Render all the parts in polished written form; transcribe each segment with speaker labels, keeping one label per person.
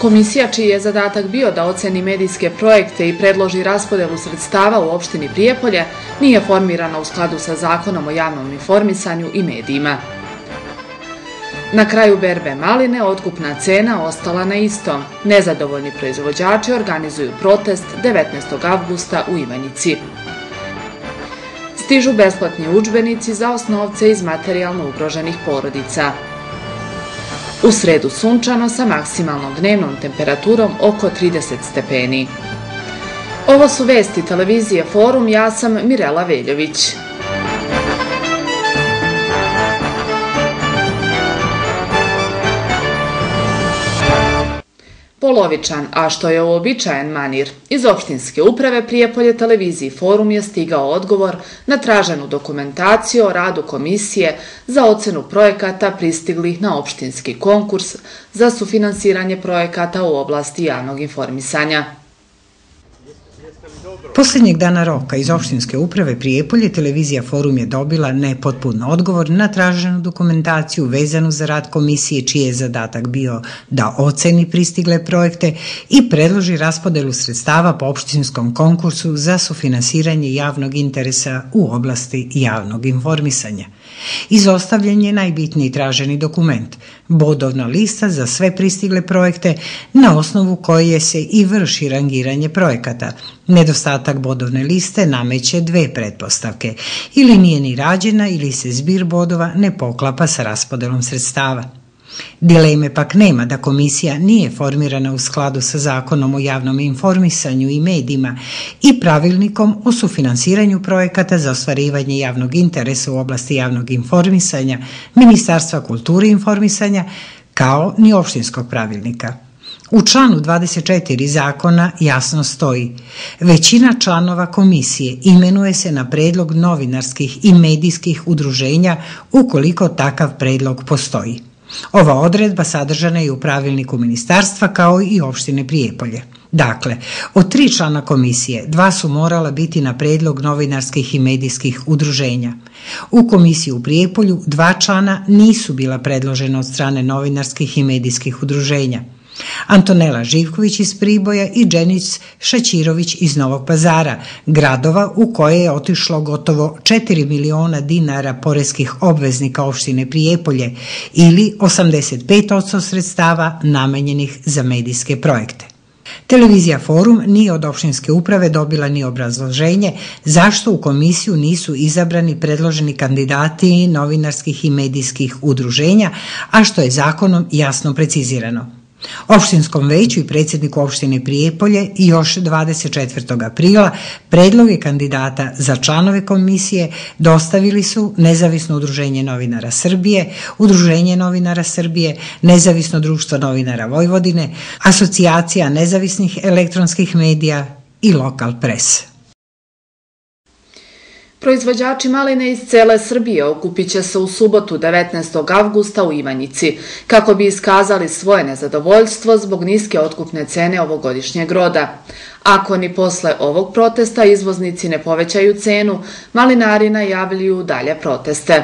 Speaker 1: Komisija čiji je zadatak bio da oceni medijske projekte i predloži raspodelu sredstava u opštini Prijepolje nije formirana u skladu sa Zakonom o javnom informisanju i medijima. Na kraju berbe maline otkupna cena ostala na istom. Nezadovoljni proizvođači organizuju protest 19. avgusta u Ivanjici. Stižu besplatni udžbenici za osnovce iz materijalno ugroženih porodica. U sredu sunčano sa maksimalnom dnevnom temperaturom oko 30 stepeni. Ovo su vesti televizije Forum, ja sam Mirela Veljović. Polovičan, a što je uobičajen manir, iz opštinske uprave Prijepolje televiziji Forum je stigao odgovor na traženu dokumentaciju o radu komisije za ocenu projekata pristiglih na opštinski konkurs za sufinansiranje projekata u oblasti javnog informisanja.
Speaker 2: Posljednjeg dana roka iz opštinske uprave Prijepolje televizija Forum je dobila nepotpun odgovor na traženu dokumentaciju vezanu za rad komisije čiji je zadatak bio da oceni pristigle projekte i predloži raspodelu sredstava po opštinskom konkursu za sufinansiranje javnog interesa u oblasti javnog informisanja. Izostavljen je najbitniji traženi dokument, bodovna lista za sve pristigle projekte na osnovu koje se i vrši rangiranje projekata. Nedostatak bodovne liste nameće dve pretpostavke, ili nije ni rađena ili se zbir bodova ne poklapa sa raspodelom sredstava. Dileme pak nema da komisija nije formirana u skladu sa Zakonom o javnom informisanju i medijima i pravilnikom o sufinansiranju projekata za ostvarivanje javnog interesa u oblasti javnog informisanja, Ministarstva kulture i informisanja, kao ni opštinskog pravilnika. U članu 24 zakona jasno stoji: većina članova komisije imenuje se na predlog novinarskih i medijskih udruženja ukoliko takav predlog postoji. Ova odredba sadržana je u pravilniku ministarstva kao i opštine Prijepolje. Dakle, od 3 člana komisije, 2 su morala biti na predlog novinarskih i medijskih udruženja. U komisiji u Prijepolju 2 člana nisu bila predložena od strane novinarskih i medijskih udruženja. Antonela Živković iz Priboja i Dženić Šaćirović iz Novog Pazara, gradova u koje je otišlo gotovo 4 miliona dinara poreskih obveznika opštine Prijepolje ili 85% sredstava namenjenih za medijske projekte. Televizija Forum nije od opštinske uprave dobila ni obrazloženje zašto u komisiju nisu izabrani predloženi kandidati novinarskih i medijskih udruženja, a što je zakonom jasno precizirano. Opštinskom veću i predsjedniku opštine Prijepolje i još 24. aprila predloge kandidata za članove komisije dostavili su Nezavisno udruženje novinara Srbije, Udruženje novinara Srbije, Nezavisno društvo novinara Vojvodine, Asocijacija nezavisnih elektronskih medija i Lokal pres.
Speaker 1: Proizvođači maline iz cele Srbije okupit će se u subotu 19. avgusta u Ivanjici kako bi iskazali svoje nezadovoljstvo zbog niske otkupne cene ovogodišnjeg roda. Ako ni posle ovog protesta izvoznici ne povećaju cenu, malinari najavljuju dalje proteste.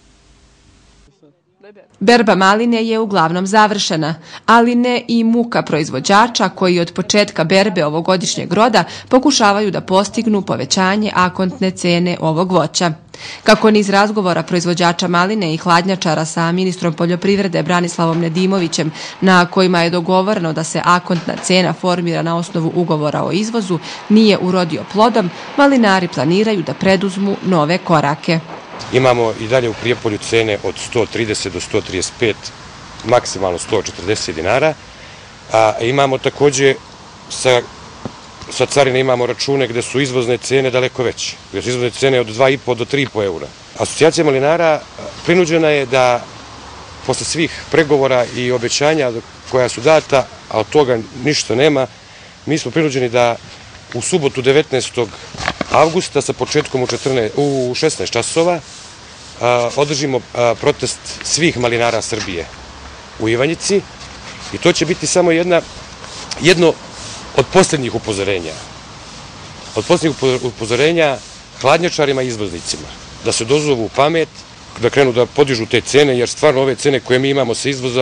Speaker 3: Berba maline je uglavnom završena, ali ne i muka proizvođača koji od početka berbe ovogodišnjeg roda pokušavaju da postignu povećanje akontne cene ovog voća. Kako niz razgovora proizvođača maline i hladnjačara sa ministrom poljoprivrede Branislavom Nedimovićem, na kojima je dogovoreno da se akontna cena formira na osnovu ugovora o izvozu, nije urodio plodom, malinari planiraju da preduzmu nove korake.
Speaker 4: Imamo i dalje u Prijepolju cene od 130 do 135, maksimalno 140 dinara. A imamo također sa carine imamo račune gde su izvozne cene daleko veće. Gde su izvozne cene od 2,5 do 3,5 eura. Asocijacija malinara prinuđena je da posle svih pregovora i obećanja koja su data, a od toga ništa nema, mi smo prinuđeni da u subotu 19. avgusta sa početkom u 16 časova održimo protest svih malinara Srbije u Ivanjici i to će biti samo jedno od posljednjih upozorenja. Od posljednjih upozorenja hladnjačarima i izvoznicima da se dozovu pamet, da krenu da podižu te cene, jer stvarno ove cene koje mi imamo sa izvoza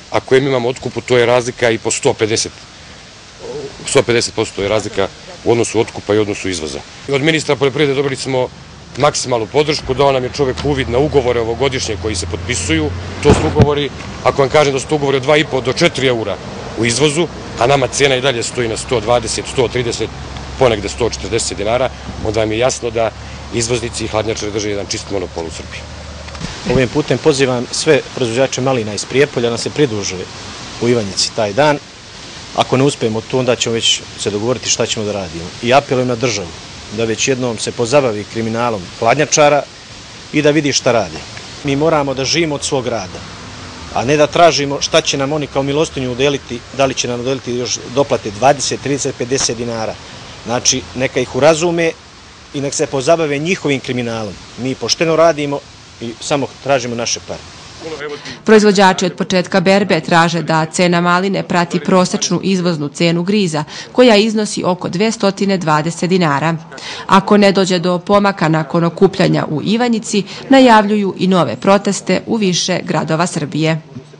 Speaker 4: a koje mi imamo otkupu, to je razlika i po 150%. 150% je razlika u odnosu otkupa i odnosu izvoza. Od ministra poljoprivrede dobili smo maksimalnu podršku, dao nam je čovjek uvid na ugovore ovogodišnje koji se potpisuju. To su ugovori, ako vam kažem da su to ugovori od 2,5 do 4 eura u izvozu, a nama cijena i dalje stoji na 120, 130, ponegde 140 dinara, onda vam je jasno da izvoznici i hladnjačari drže jedan čist monopol u Srbiji.
Speaker 5: Ovim putem pozivam sve proizvođače malina iz Prijepolja da se pridruže u Ivanjici taj dan. Ako ne uspijemo to, onda ćemo već se dogovoriti šta ćemo da radimo. I apelujem na državu da već jednom se pozabavi kriminalom hladnjačara i da vidi šta radi. Mi moramo da živimo od svog rada, a ne da tražimo šta će nam oni kao milostinju udeliti, da li će nam udeliti još doplate 20, 30, 50 dinara. Znači, neka ih urazume i nek se pozabave njihovim kriminalom. Mi pošteno radimo i samo tražimo naše pare.
Speaker 3: Proizvođači od početka berbe traže da cena maline prati prosečnu izvoznu cenu griza, koja iznosi oko 220 dinara. Ako ne dođe do pomaka nakon okupljanja u Ivanjici, najavljuju i nove proteste u više gradova Srbije.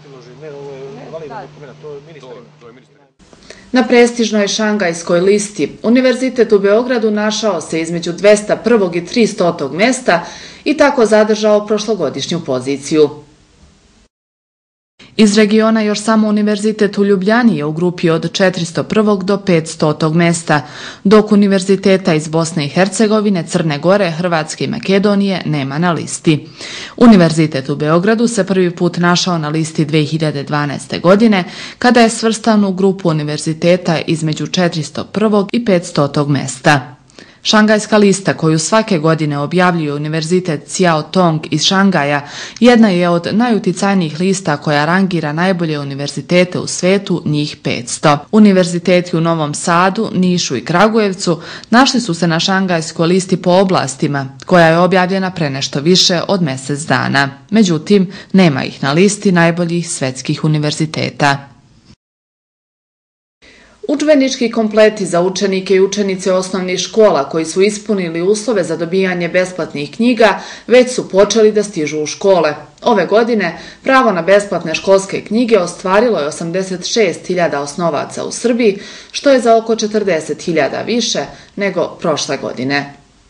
Speaker 1: Na prestižnoj šangajskoj listi Univerzitet u Beogradu našao se između 201. i 300. mesta i tako zadržao prošlogodišnju poziciju. Iz regiona još samo Univerzitet u Ljubljani je u grupi od 401. do 500. mesta, dok univerziteta iz Bosne i Hercegovine, Crne Gore, Hrvatske i Makedonije nema na listi. Univerzitet u Beogradu se prvi put našao na listi 2012. godine, kada je svrstan u grupu univerziteta između 401. i 500. mesta. Šangajska lista, koju svake godine objavljuje Univerzitet Ciao Tong iz Šangaja, jedna je od najuticajnijih lista koja rangira najbolje univerzitete u svetu, njih 500. Univerziteti u Novom Sadu, Nišu i Kragujevcu našli su se na šangajskoj listi po oblastima, koja je objavljena pre nešto više od mjesec dana. Međutim, nema ih na listi najboljih svetskih univerziteta. Udžbenički kompleti za učenike i učenice osnovnih škola koji su ispunili uslove za dobijanje besplatnih knjiga već su počeli da stižu u škole. Ove godine pravo na besplatne školske knjige ostvarilo je 86.000 osnovaca u Srbiji, što je za oko 40.000 više nego prošle godine.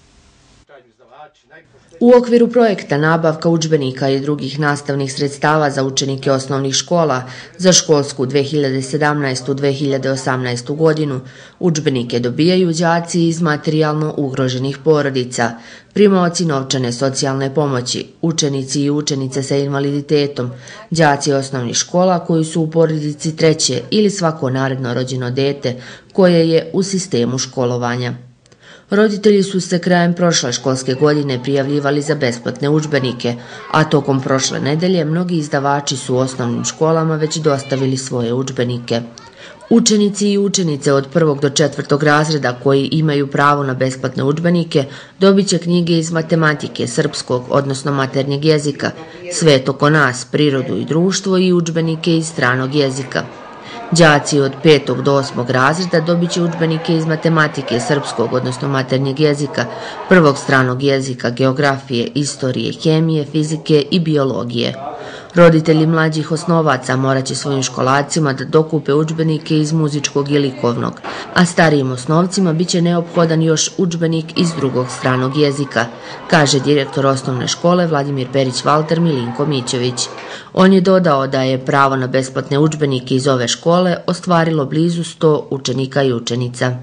Speaker 6: U okviru projekta nabavka udžbenika i drugih nastavnih sredstava za učenike osnovnih škola za školsku 2017-2018. godinu, udžbenike dobijaju đaci iz materijalno ugroženih porodica, primaoci novčane socijalne pomoći, učenici i učenice sa invaliditetom, đaci osnovnih škola koji su u porodici treće ili svako naredno rođeno dete koje je u sistemu školovanja. Roditelji su se krajem prošle školske godine prijavljivali za besplatne udžbenike, a tokom prošle nedelje mnogi izdavači su u osnovnim školama već dostavili svoje udžbenike. Učenici i učenice od 1. do 4. razreda koji imaju pravo na besplatne udžbenike dobit će knjige iz matematike, srpskog, odnosno maternjeg jezika, Svet oko nas, prirodu i društvo i udžbenike iz stranog jezika. Đaci od 5. do 8. razreda dobit će udžbenike iz matematike, srpskog, odnosno maternjeg jezika, prvog stranog jezika, geografije, istorije, hemije, fizike i biologije. Roditelji mlađih osnovaca morat će svojim školacima da dokupe udžbenike iz muzičkog i likovnog, a starijim osnovcima bit će neophodan još udžbenik iz drugog stranog jezika, kaže direktor osnovne škole Vladimir Perić-Valter Milinko Mićević. On je dodao da je pravo na besplatne udžbenike iz ove škole ostvarilo blizu 100 učenika i učenica.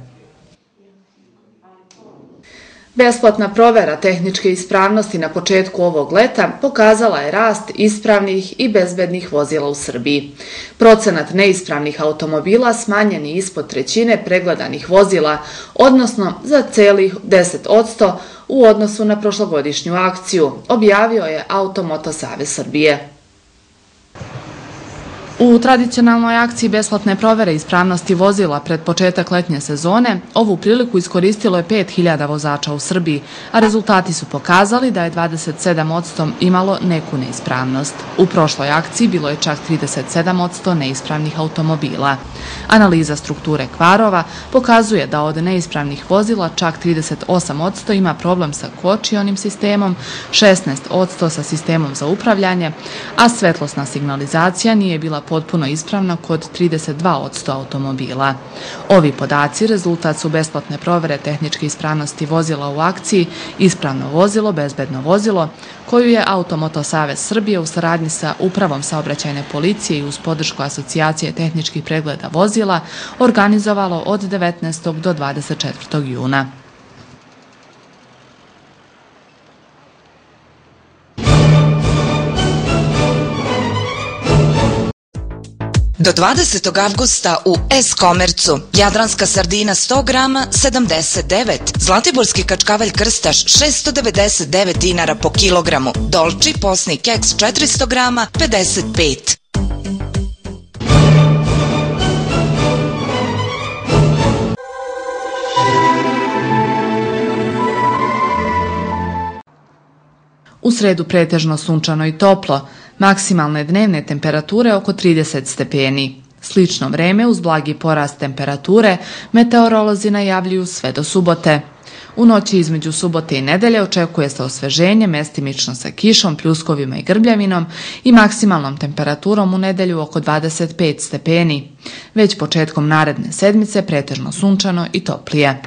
Speaker 1: Besplatna provera tehničke ispravnosti na početku ovog leta pokazala je rast ispravnih i bezbednih vozila u Srbiji. Procenat neispravnih automobila smanjen je ispod trećine pregledanih vozila, odnosno za celih 10% u odnosu na prošlogodišnju akciju, objavio je Automoto Savez Srbije. U tradicionalnoj akciji besplatne provere ispravnosti vozila pred početak letnje sezone, ovu priliku iskoristilo je 5.000 vozača u Srbiji, a rezultati su pokazali da je 27% imalo neku neispravnost. U prošloj akciji bilo je čak 37% neispravnih automobila. Analiza strukture kvarova pokazuje da od neispravnih vozila čak 38% ima problem sa kočionim sistemom, 16% sa sistemom za upravljanje, a svetlosna signalizacija nije bila potpuno ispravna kod 32% automobila. Ovi podaci rezultat su besplatne provere tehničke ispravnosti vozila u akciji Ispravno vozilo, bezbedno vozilo, koju je Automoto Savez Srbije u saradnji sa Upravom saobraćajne policije i uz podršku Asocijacije tehničkih pregleda vozila organizovalo od 19. do 24. juna.
Speaker 7: Do 20. avgusta u S-Komercu jadranska sardina 100 grama 79, zlatiborski kačkavalj krstaš 699 dinara po kilogramu, Dolči posni keks 400 grama 55.
Speaker 1: U sredu pretežno sunčano i toplo, maksimalne dnevne temperature oko 30 stepeni. Slično vreme uz blagi porast temperature meteorolozi najavljuju sve do subote. U noći između subote i nedelje očekuje se osveženje, mestimično sa kišom, pljuskovima i grbljavinom i maksimalnom temperaturom u nedelju oko 25 stepeni. Već početkom naredne sedmice pretežno sunčano i toplije.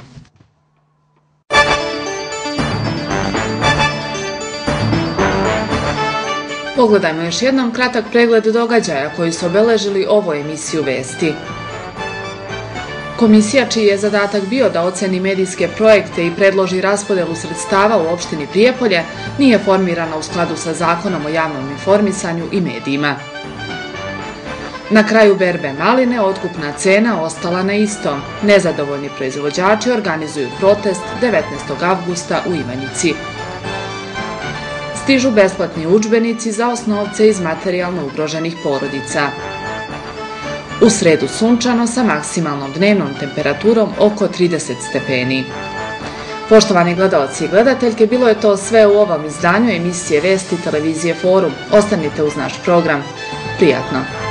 Speaker 1: Pogledajmo još jednom kratak pregled događaja koji su obeležili ovu emisiju vesti. Komisija čiji je zadatak bio da oceni medijske projekte i predloži raspodelu sredstava u opštini Prijepolje nije formirana u skladu sa Zakonom o javnom informisanju i medijima. Na kraju berbe maline otkupna cena ostala na istom. Nezadovoljni proizvođači organizuju protest 19. avgusta u Ivanjici. Stižu besplatni udžbenici za osnovce iz materijalno ugroženih porodica. U sredu sunčano sa maksimalnom dnevnom temperaturom oko 30 stepeni. Poštovani gledalci i gledateljke, bilo je to sve u ovom izdanju emisije Vesti televizije Forum. Ostanite uz naš program. Prijatno!